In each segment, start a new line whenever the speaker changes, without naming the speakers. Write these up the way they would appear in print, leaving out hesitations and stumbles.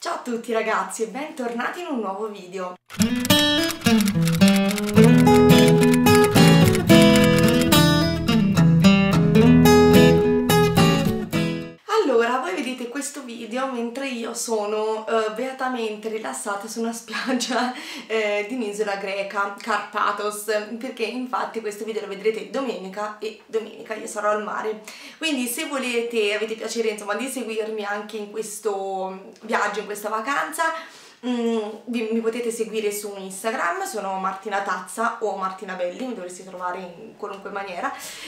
Ciao a tutti ragazzi e bentornati in un nuovo video. Allora, voi vedete questo video mentre io sono beatamente rilassata su una spiaggia di un'isola greca, Karpathos, perché infatti questo video lo vedrete domenica e domenica io sarò al mare. Quindi se volete, avete piacere insomma di seguirmi anche in questo viaggio, in questa vacanza, mi potete seguire su Instagram, sono Martina Tazza o Martina Belli, mi dovreste trovare in qualunque maniera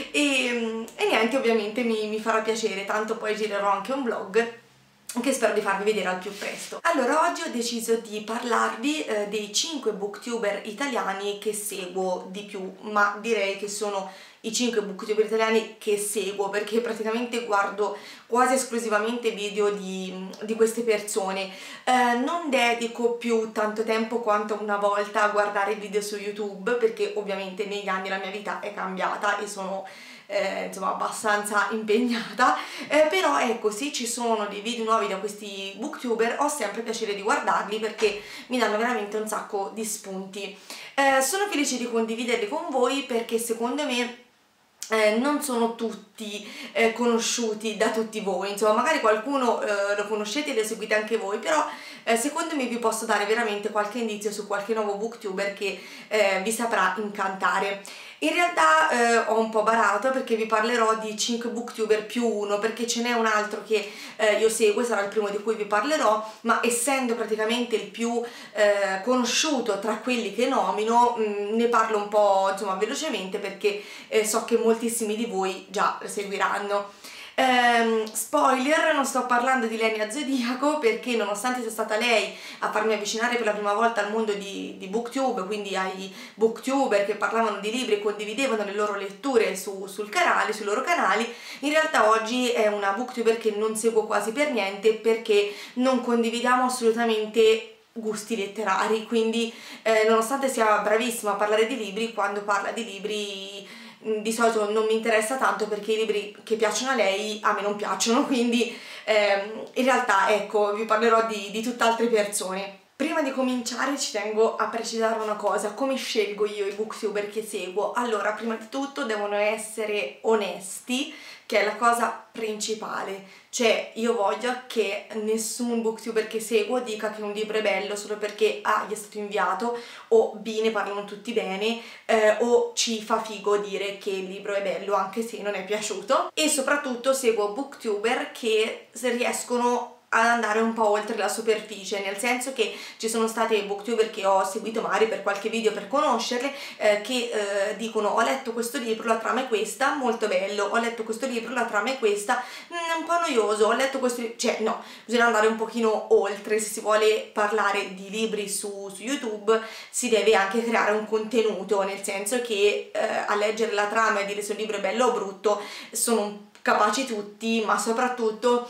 e niente, ovviamente mi farà piacere, tanto poi girerò anche un vlog che spero di farvi vedere al più presto. Allora, oggi ho deciso di parlarvi dei 5 booktuber italiani che seguo di più, ma direi che sono i 5 booktuber italiani che seguo perché praticamente guardo quasi esclusivamente video di queste persone. Non dedico più tanto tempo quanto una volta a guardare video su YouTube perché ovviamente negli anni la mia vita è cambiata e sono insomma abbastanza impegnata, però ecco, se ci sono dei video nuovi da questi booktuber ho sempre piacere di guardarli perché mi danno veramente un sacco di spunti. Sono felice di condividerli con voi perché secondo me non sono tutti conosciuti da tutti voi, insomma magari qualcuno lo conoscete e lo seguite anche voi, però secondo me vi posso dare veramente qualche indizio su qualche nuovo booktuber che vi saprà incantare. In realtà ho un po' barato perché vi parlerò di 5 booktuber più uno, perché ce n'è un altro che io seguo, sarà il primo di cui vi parlerò, ma essendo praticamente il più conosciuto tra quelli che nomino, ne parlo un po' insomma velocemente perché so che moltissimi di voi già lo seguiranno. Spoiler, non sto parlando di Lenia Zodiaco perché nonostante sia stata lei a farmi avvicinare per la prima volta al mondo di booktube, quindi ai booktuber che parlavano di libri e condividevano le loro letture sui loro canali, in realtà oggi è una booktuber che non seguo quasi per niente perché non condividiamo assolutamente gusti letterari, quindi nonostante sia bravissima a parlare di libri, quando parla di libri di solito non mi interessa tanto perché i libri che piacciono a lei a me non piacciono, quindi in realtà ecco, vi parlerò di tutt'altre persone. Prima di cominciare ci tengo a precisare una cosa: come scelgo io i booktuber che seguo? Allora, prima di tutto devono essere onesti, che è la cosa principale, cioè io voglio che nessun booktuber che seguo dica che un libro è bello solo perché A gli è stato inviato, o B ne parlano tutti bene, o C fa figo dire che il libro è bello anche se non è piaciuto. E soprattutto seguo booktuber che riescono ad andare un po' oltre la superficie, nel senso che ci sono state booktuber che ho seguito magari per qualche video per conoscerle, che dicono: ho letto questo libro, la trama è questa, molto bello, ho letto questo libro, la trama è questa, un po' noioso, ho letto questo, cioè no, bisogna andare un pochino oltre. Se si vuole parlare di libri su YouTube si deve anche creare un contenuto, nel senso che a leggere la trama e dire se un libro è bello o brutto sono capaci tutti, ma soprattutto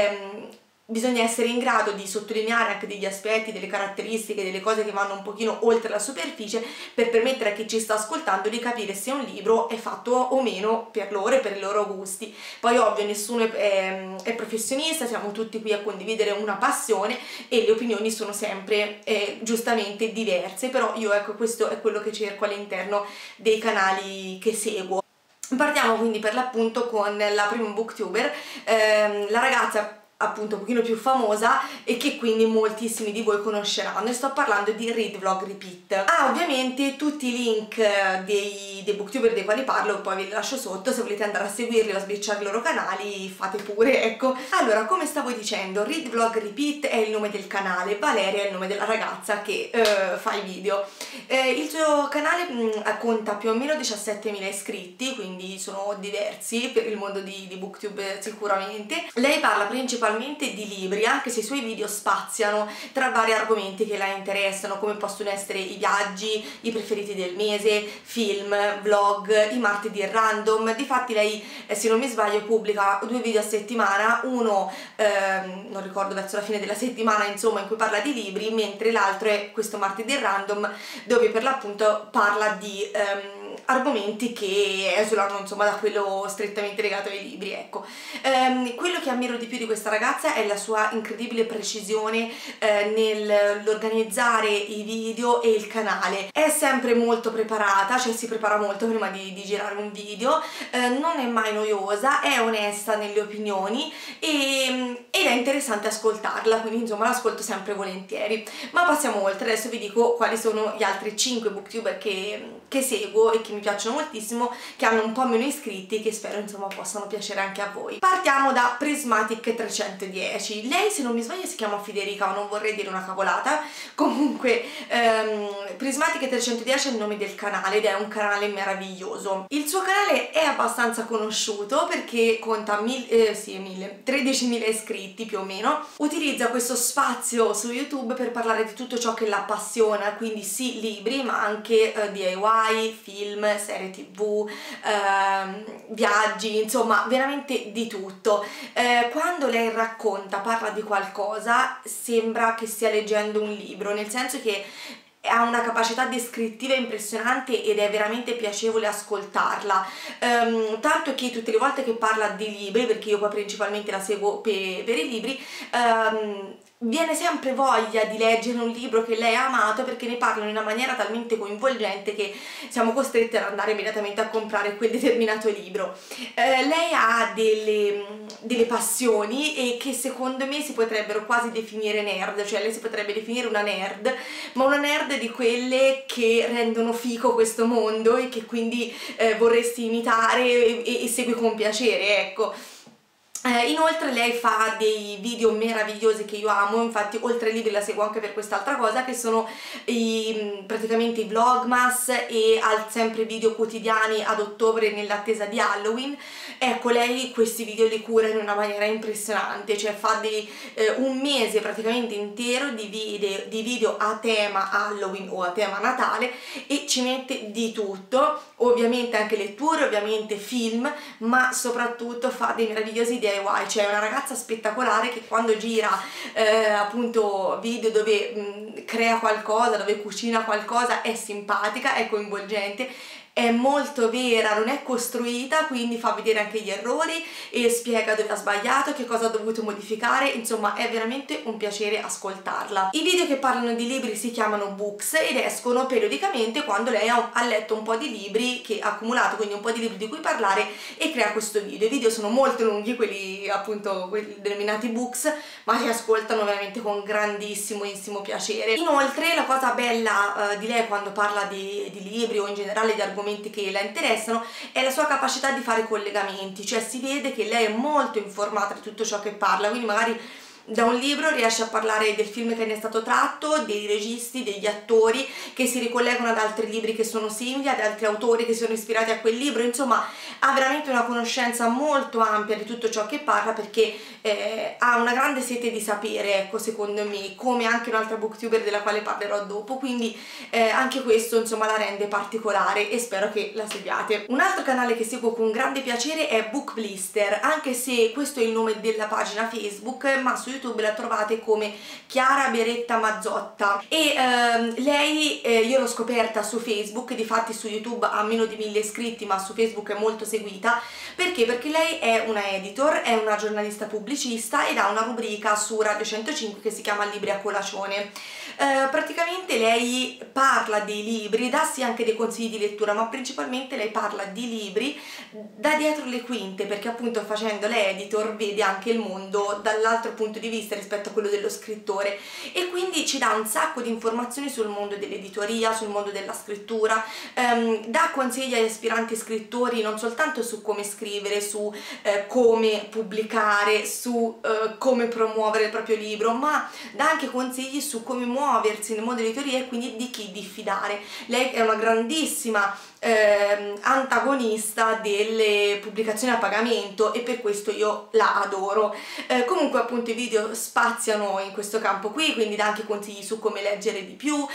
bisogna essere in grado di sottolineare anche degli aspetti, delle caratteristiche, delle cose che vanno un pochino oltre la superficie per permettere a chi ci sta ascoltando di capire se un libro è fatto o meno per loro e per i loro gusti. Poi ovvio nessuno è professionista, siamo tutti qui a condividere una passione e le opinioni sono sempre giustamente diverse, però io ecco, questo è quello che cerco all'interno dei canali che seguo. Partiamo quindi per l'appunto con la prima booktuber, la ragazza appunto un pochino più famosa e che quindi moltissimi di voi conosceranno, e sto parlando di Read Vlog Repeat. Ovviamente tutti i link dei booktuber dei quali parlo poi ve li lascio sotto, se volete andare a seguirli o a sbirciare i loro canali fate pure, ecco. Allora, come stavo dicendo, Read Vlog Repeat è il nome del canale, Valeria è il nome della ragazza che fa i video. Il suo canale conta più o meno 17.000 iscritti, quindi sono diversi per il mondo di booktube sicuramente. Lei parla principalmente di libri, anche se i suoi video spaziano tra vari argomenti che la interessano, come possono essere i viaggi, i preferiti del mese, film, vlog, i martedì random. Difatti lei, se non mi sbaglio, pubblica 2 video a settimana, uno non ricordo verso la fine della settimana insomma, in cui parla di libri, mentre l'altro è questo martedì random dove per l'appunto parla di argomenti che esulano insomma da quello strettamente legato ai libri, ecco. Quello che ammiro di più di questa ragazza è la sua incredibile precisione nell'organizzare i video e il canale. È sempre molto preparata, cioè si prepara molto prima di girare un video, non è mai noiosa, è onesta nelle opinioni ed è interessante ascoltarla, quindi insomma l'ascolto sempre volentieri. Ma passiamo oltre, adesso vi dico quali sono gli altri 5 booktuber che seguo e che mi piacciono moltissimo, che hanno un po' meno iscritti, che spero insomma possano piacere anche a voi. Partiamo da Prismatic 310. Lei, se non mi sbaglio, si chiama Federica, ma non vorrei dire una cavolata. Comunque Prismatic 310 è il nome del canale ed è un canale meraviglioso. Il suo canale è abbastanza conosciuto perché conta 13.000 iscritti più o meno. Utilizza questo spazio su YouTube per parlare di tutto ciò che la appassiona, quindi sì libri, ma anche DIY, film, serie TV, viaggi, insomma veramente di tutto. Quando lei racconta, parla di qualcosa, sembra che stia leggendo un libro, nel senso che ha una capacità descrittiva impressionante ed è veramente piacevole ascoltarla, tanto che tutte le volte che parla di libri, perché io poi principalmente la seguo per i libri, viene sempre voglia di leggere un libro che lei ha amato, perché ne parlano in una maniera talmente coinvolgente che siamo costrette ad andare immediatamente a comprare quel determinato libro. Lei ha delle passioni e che secondo me si potrebbero quasi definire nerd, cioè lei si potrebbe definire una nerd, ma una nerd di quelle che rendono fico questo mondo e che quindi vorresti imitare e segui con piacere, ecco. Inoltre lei fa dei video meravigliosi che io amo, infatti oltre ai libri la seguo anche per quest'altra cosa, che sono praticamente i vlogmas e sempre video quotidiani ad ottobre nell'attesa di Halloween. Ecco, lei questi video li cura in una maniera impressionante, cioè fa un mese praticamente intero di video a tema Halloween o a tema Natale e ci mette di tutto, ovviamente anche letture, ovviamente film, ma soprattutto fa dei meravigliosi DIY, cioè è una ragazza spettacolare che quando gira appunto video dove crea qualcosa, dove cucina qualcosa, è simpatica, è coinvolgente, è molto vera, non è costruita, quindi fa vedere anche gli errori e spiega dove ha sbagliato, che cosa ha dovuto modificare, insomma è veramente un piacere ascoltarla. I video che parlano di libri si chiamano Books ed escono periodicamente quando lei ha letto un po' di libri che ha accumulato, quindi un po' di libri di cui parlare, e crea questo video. I video sono molto lunghi, quelli appunto quelli denominati Books, ma si ascoltano veramente con grandissimo piacere. Inoltre la cosa bella di lei quando parla di libri o in generale di argomenti che la interessano è la sua capacità di fare collegamenti, cioè si vede che lei è molto informata di tutto ciò che parla, quindi magari da un libro riesce a parlare del film che ne è stato tratto, dei registi, degli attori che si ricollegano ad altri libri che sono simili, ad altri autori che sono ispirati a quel libro, insomma ha veramente una conoscenza molto ampia di tutto ciò che parla, perché ha una grande sete di sapere, ecco, secondo me, come anche un'altra booktuber della quale parlerò dopo, quindi anche questo insomma la rende particolare e spero che la seguiate. Un altro canale che seguo con grande piacere è Book Blister, anche se questo è il nome della pagina Facebook, ma su YouTube la trovate come Chiara Beretta Mazzotta e lei io l'ho scoperta su Facebook, difatti su YouTube ha meno di 1000 iscritti ma su Facebook è molto seguita. Perché? Perché lei è una editor, è una giornalista pubblicista ed ha una rubrica su Radio 105 che si chiama Libri a colazione. Praticamente lei parla dei libri, dà sì anche dei consigli di lettura, ma principalmente lei parla di libri da dietro le quinte, perché appunto facendo l'editor vede anche il mondo dall'altro punto di vista rispetto a quello dello scrittore e quindi ci dà un sacco di informazioni sul mondo dell'editoria, sul mondo della scrittura, dà consigli agli aspiranti scrittori non soltanto su come scrivere, su come pubblicare, su come promuovere il proprio libro, ma dà anche consigli su come muoversi nel mondo dell'editoria e quindi di chi diffidare. Lei è una grandissima antagonista delle pubblicazioni a pagamento e per questo io la adoro. Comunque appunto i video spaziano in questo campo qui, quindi dà anche consigli su come leggere di più,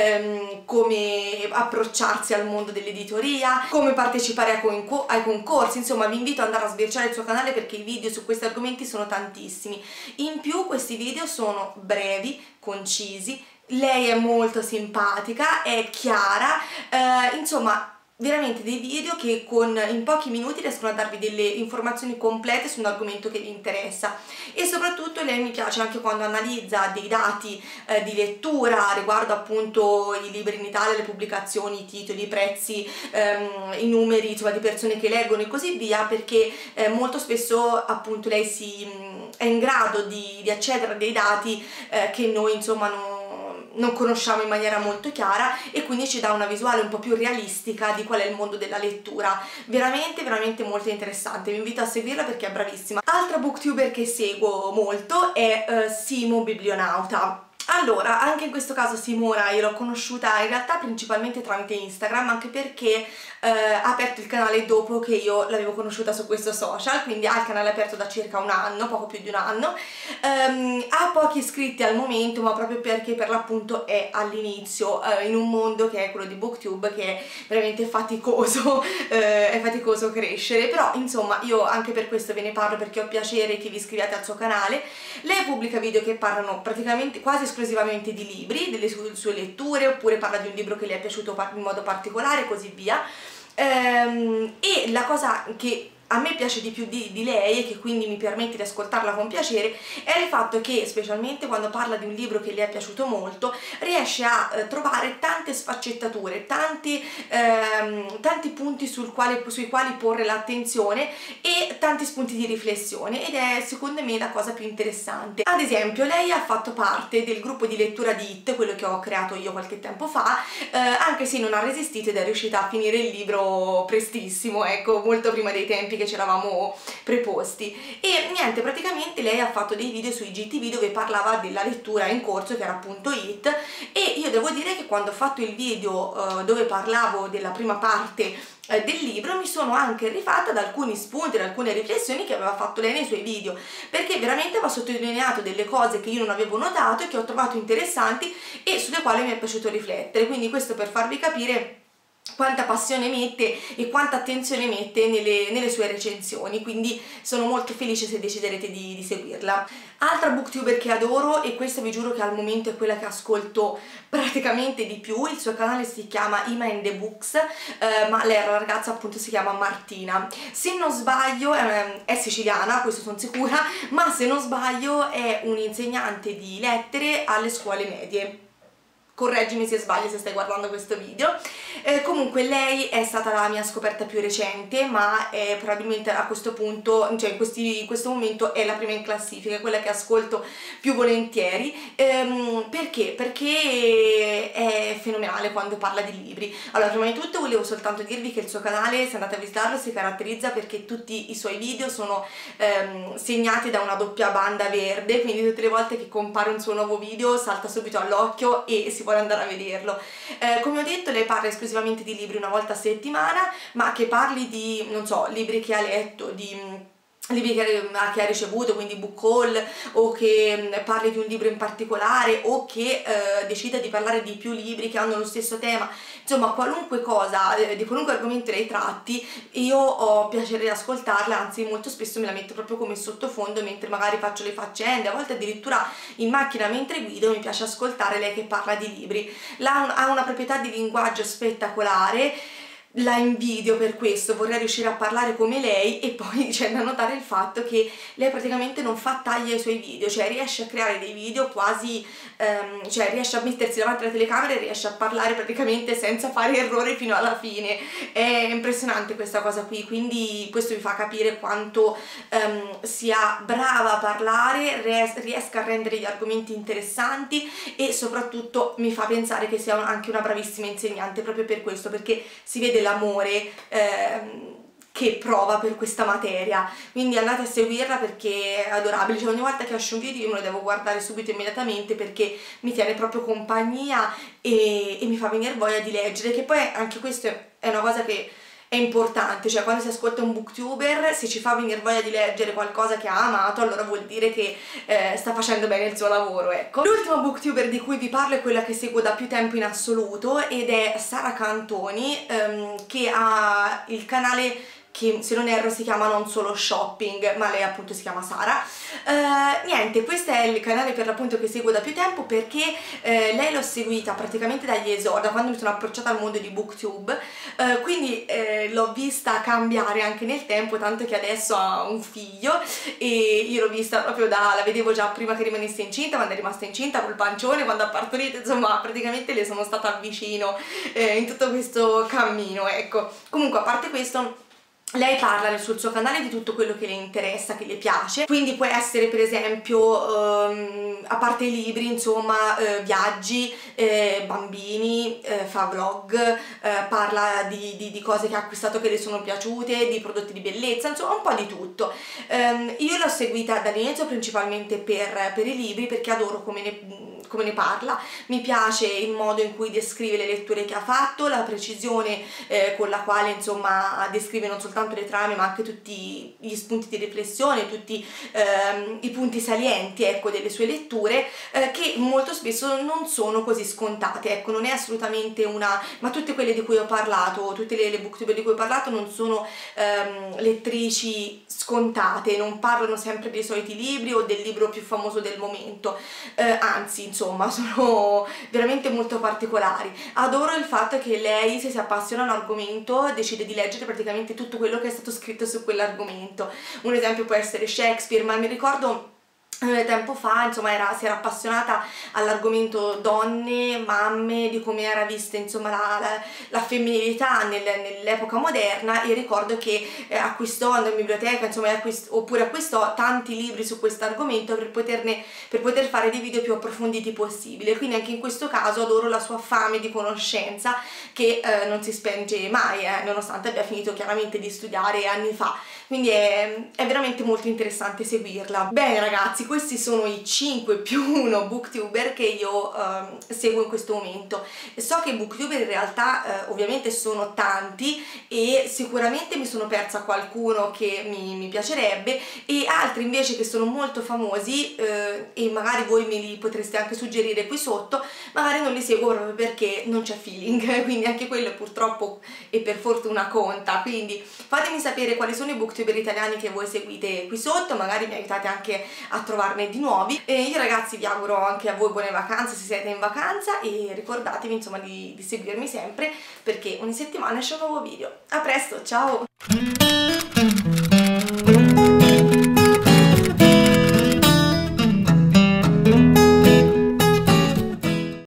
come approcciarsi al mondo dell'editoria, come partecipare ai concorsi, insomma vi invito ad andare a sbirciare il suo canale perché i video su questi argomenti sono tantissimi. In più questi video sono brevi, concisi, lei è molto simpatica, è chiara, insomma veramente dei video che in pochi minuti riescono a darvi delle informazioni complete su un argomento che vi interessa. E soprattutto lei mi piace anche quando analizza dei dati di lettura riguardo appunto i libri in Italia, le pubblicazioni, i titoli, i prezzi, i numeri, insomma, di persone che leggono e così via, perché molto spesso appunto lei è in grado di accedere a dei dati che noi insomma non conosciamo in maniera molto chiara, e quindi ci dà una visuale un po' più realistica di qual è il mondo della lettura. Veramente veramente molto interessante, vi invito a seguirla perché è bravissima. Altra booktuber che seguo molto è Simo Biblionauta. Allora, anche in questo caso Simona io l'ho conosciuta in realtà principalmente tramite Instagram, anche perché ha aperto il canale dopo che io l'avevo conosciuta su questo social, quindi ha il canale aperto da circa un anno, poco più di un anno. Ha pochi iscritti al momento, ma proprio perché per l'appunto è all'inizio in un mondo che è quello di booktube, che è veramente faticoso, è faticoso crescere. Però insomma io anche per questo ve ne parlo, perché ho piacere che vi iscriviate al suo canale. Lei pubblica video che parlano praticamente quasi esclusivamente di libri, delle sue letture, oppure parla di un libro che le è piaciuto in modo particolare e così via. E la cosa che a me piace di più di lei, e che quindi mi permette di ascoltarla con piacere, è il fatto che, specialmente quando parla di un libro che le è piaciuto molto, riesce a trovare tante sfaccettature, tanti punti sui quali porre l'attenzione, e tanti spunti di riflessione, ed è secondo me la cosa più interessante. Ad esempio, lei ha fatto parte del gruppo di lettura di It, quello che ho creato io qualche tempo fa, anche se non ha resistito ed è riuscita a finire il libro prestissimo, ecco, molto prima dei tempi che ci eravamo preposti. E niente, praticamente lei ha fatto dei video su IGTV dove parlava della lettura in corso, che era appunto It, e io devo dire che quando ho fatto il video dove parlavo della prima parte del libro, mi sono anche rifatta ad alcuni spunti, ad alcune riflessioni che aveva fatto lei nei suoi video, perché veramente aveva sottolineato delle cose che io non avevo notato e che ho trovato interessanti e sulle quali mi è piaciuto riflettere. Quindi questo per farvi capire quanta passione mette e quanta attenzione mette nelle sue recensioni, quindi sono molto felice se deciderete di seguirla. Altra booktuber che adoro, e questa vi giuro che al momento è quella che ascolto praticamente di più, il suo canale si chiama Ima and the Books, ma lei, la ragazza appunto, si chiama Martina. Se non sbaglio è siciliana, questo sono sicura, ma se non sbaglio è un'insegnante di lettere alle scuole medie. Correggimi se sbaglio se stai guardando questo video. Comunque lei è stata la mia scoperta più recente, ma è probabilmente a questo punto, cioè in questo momento è la prima in classifica, è quella che ascolto più volentieri. Perché? Perché è fenomenale quando parla di libri. Allora, prima di tutto volevo soltanto dirvi che il suo canale, se andate a visitarlo, si caratterizza perché tutti i suoi video sono segnati da una doppia banda verde, quindi tutte le volte che compare un suo nuovo video salta subito all'occhio e si vuole andare a vederlo. Come ho detto, lei parla esclusivamente di libri una volta a settimana, ma che parli di, non so, libri che ha letto, di libri che ha ricevuto, quindi book haul, o che parli di un libro in particolare, o che decida di parlare di più libri che hanno lo stesso tema. Insomma, qualunque cosa, di qualunque argomento lei tratti, io ho piacere di ascoltarla, anzi molto spesso me la metto proprio come sottofondo mentre magari faccio le faccende, a volte addirittura in macchina mentre guido mi piace ascoltare lei che parla di libri. Ha una proprietà di linguaggio spettacolare, la invidio per questo, vorrei riuscire a parlare come lei. E poi c'è da notare il fatto che lei praticamente non fa tagli ai suoi video, cioè riesce a creare dei video quasi, cioè riesce a mettersi davanti alla telecamera e riesce a parlare praticamente senza fare errori fino alla fine. È impressionante questa cosa qui, quindi questo vi fa capire quanto sia brava a parlare, riesca a rendere gli argomenti interessanti, e soprattutto mi fa pensare che sia anche una bravissima insegnante, proprio per questo, perché si vede l'amore che prova per questa materia. Quindi andate a seguirla perché è adorabile, cioè ogni volta che esce un video io me lo devo guardare subito, immediatamente, perché mi tiene proprio compagnia e mi fa venire voglia di leggere, che poi anche questo è una cosa che è importante, cioè quando si ascolta un booktuber, se ci fa venire voglia di leggere qualcosa che ha amato, allora vuol dire che sta facendo bene il suo lavoro, ecco. L'ultima booktuber di cui vi parlo è quella che seguo da più tempo in assoluto, ed è Sara Cantoni, che ha il canale che se non erro si chiama Non Solo Shopping, ma lei appunto si chiama Sara. Niente, questo è il canale per l'appunto che seguo da più tempo, perché lei l'ho seguita praticamente dagli esordi, da quando mi sono approcciata al mondo di BookTube, quindi l'ho vista cambiare anche nel tempo, tanto che adesso ha un figlio e io l'ho vista proprio la vedevo già prima che rimanesse incinta, quando è rimasta incinta col pancione, quando ha partorito, insomma praticamente le sono stata vicino in tutto questo cammino, ecco. Comunque, a parte questo, lei parla sul suo canale di tutto quello che le interessa, che le piace, quindi può essere per esempio, a parte i libri, insomma, viaggi, bambini, fa vlog, parla di cose che ha acquistato che le sono piaciute, di prodotti di bellezza, insomma un po' di tutto. Io l'ho seguita dall'inizio principalmente per i libri, perché adoro come ne parla, mi piace il modo in cui descrive le letture che ha fatto, la precisione con la quale insomma descrive non soltanto le trame ma anche tutti gli spunti di riflessione, tutti i punti salienti, ecco, delle sue letture, che molto spesso non sono così scontate, ecco, non è assolutamente ma tutte quelle di cui ho parlato, tutte le booktuber di cui ho parlato non sono lettrici scontate, non parlano sempre dei soliti libri o del libro più famoso del momento, anzi insomma sono veramente molto particolari. Adoro il fatto che lei, se si appassiona a un argomento, decide di leggere praticamente tutto quello che è stato scritto su quell'argomento. Un esempio può essere Shakespeare, ma mi ricordo tempo fa, insomma, si era appassionata all'argomento donne, mamme, di come era vista insomma la femminilità nell'epoca moderna, e ricordo che andò in biblioteca, insomma, oppure acquistò tanti libri su questo argomento per poter fare dei video più approfonditi possibile. Quindi anche in questo caso adoro la sua fame di conoscenza, che non si spenge mai, nonostante abbia finito chiaramente di studiare anni fa, quindi è veramente molto interessante seguirla. Bene ragazzi, questi sono i 5 più 1 booktuber che io seguo in questo momento. So che i booktuber in realtà ovviamente sono tanti, e sicuramente mi sono persa qualcuno che mi piacerebbe, e altri invece che sono molto famosi, e magari voi me li potreste anche suggerire qui sotto, magari non li seguo proprio perché non c'è feeling, quindi anche quello purtroppo e per fortuna conta. Quindi fatemi sapere quali sono i booktuber italiani che voi seguite qui sotto, magari mi aiutate anche a trovarne di nuovi. E io ragazzi vi auguro anche a voi buone vacanze se siete in vacanza, e ricordatevi insomma di seguirmi sempre, perché ogni settimana esce un nuovo video. A presto, ciao!